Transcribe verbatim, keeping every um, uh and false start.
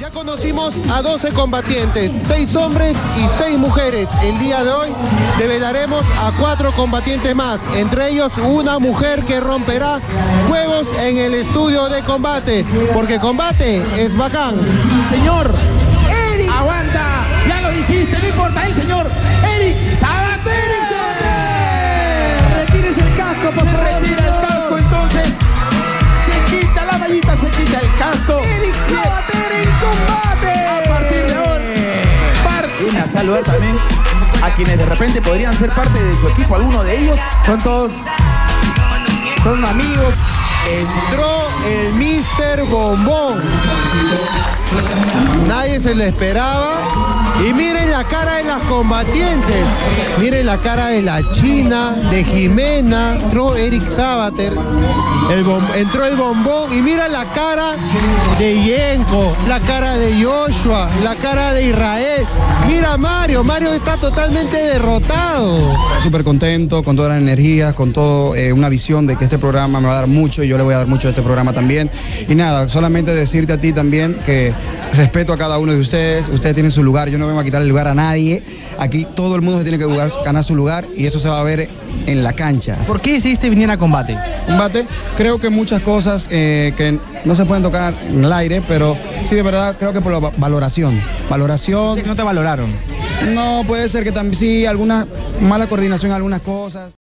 Ya conocimos a doce combatientes, seis hombres y seis mujeres. El día de hoy develaremos a cuatro combatientes más, entre ellos una mujer que romperá fuegos en el estudio de combate, porque combate es bacán. Señor Eric, aguanta, ya lo dijiste, no importa, el señor Eric Sabater. Retírese el casco, por favor. Se retira el casco, entonces se quita la mallita, se quita el casco. Eric Sabater en combate. A partir de ahora, parte. A saludar también a quienes de repente podrían ser parte de su equipo, alguno de ellos. Son todos, son amigos. Entró el mister Bombón. Nadie se lo esperaba. Y miren la cara de las combatientes. Miren la cara de la China, de Jimena. Entró Eric Sabater. El entró el Bombón. Y mira la cara de Yenko, la cara de Joshua, la cara de Israel. Mira a Mario. Mario está totalmente derrotado. Súper contento, con todas las energías, con toda eh, una visión de que este programa me va a dar mucho y yo le voy a dar mucho a este programa también. Y nada, solamente decirte a ti también que respeto a cada uno de ustedes. Ustedes tienen su lugar, yo no vengo a quitar el lugar a nadie. Aquí todo el mundo se tiene que jugar, ganar su lugar y eso se va a ver en la cancha. ¿Por qué decidiste venir a combate? Combate, creo que muchas cosas eh, que no se pueden tocar en el aire, pero sí, de verdad, creo que por la valoración. Valoración. ¿No te valoraron? No, puede ser que también sí, alguna mala coordinación en algunas cosas.